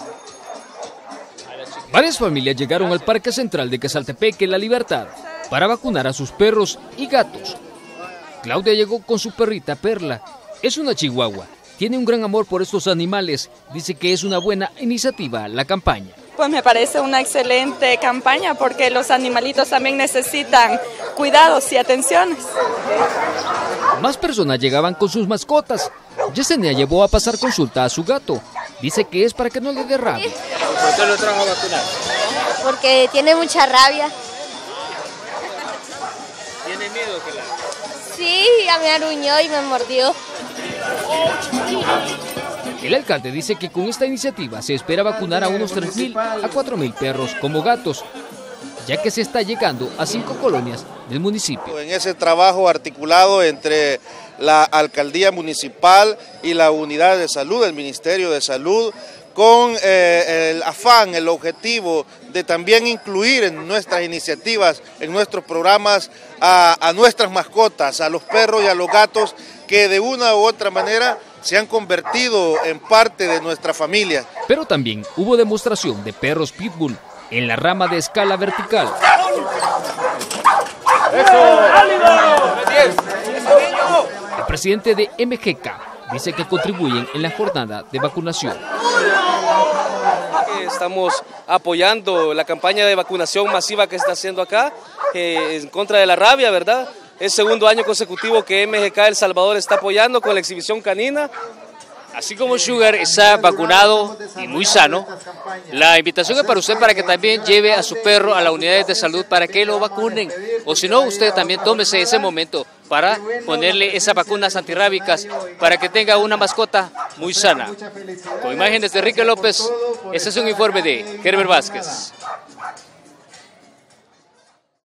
Varias familias llegaron al Parque Central de Quezaltepeque, La Libertad, para vacunar a sus perros y gatos. Claudia llegó con su perrita Perla. Es una chihuahua. Tiene un gran amor por estos animales. Dice que es una buena iniciativa la campaña. Pues me parece una excelente campaña porque los animalitos también necesitan cuidados y atenciones. Más personas llegaban con sus mascotas. Yesenia llevó a pasar consulta a su gato. Dice que es para que no le dé rabia. ¿Por qué lo trajo a vacunar? Porque tiene mucha rabia. ¿Tiene miedo que la...? Sí, ya me aruñó y me mordió. El alcalde dice que con esta iniciativa se espera vacunar a unos 3.000 a 4.000 perros como gatos, ya que se está llegando a 5 colonias del municipio. En ese trabajo articulado entre la alcaldía municipal y la unidad de salud, el Ministerio de Salud, con el afán, el objetivo de también incluir en nuestras iniciativas, en nuestros programas, a nuestras mascotas, a los perros y a los gatos, que de una u otra manera se han convertido en parte de nuestra familia. Pero también hubo demostración de perros pitbull en la rama de escala vertical. El presidente de MGK dice que contribuyen en la jornada de vacunación. Estamos apoyando la campaña de vacunación masiva que se está haciendo acá en contra de la rabia, ¿verdad? Es segundo año consecutivo que MGK El Salvador está apoyando con la exhibición canina. Así como Sugar está vacunado y muy sano, la invitación es para usted para que también lleve a su perro a las unidades de salud para que lo vacunen. O si no, usted también tómese ese momento para ponerle esas vacunas antirrábicas para que tenga una mascota muy sana. Con imágenes de Enrique López, este es un informe de Herbert Vázquez.